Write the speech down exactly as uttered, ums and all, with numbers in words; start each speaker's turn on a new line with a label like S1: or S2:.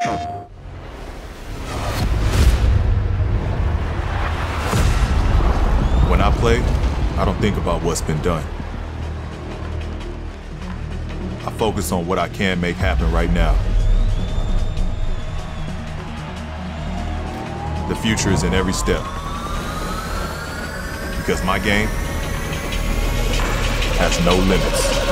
S1: When I play, I don't think about what's been done. I focus on what I can make happen right now. The future is in every step. Because my game has no limits.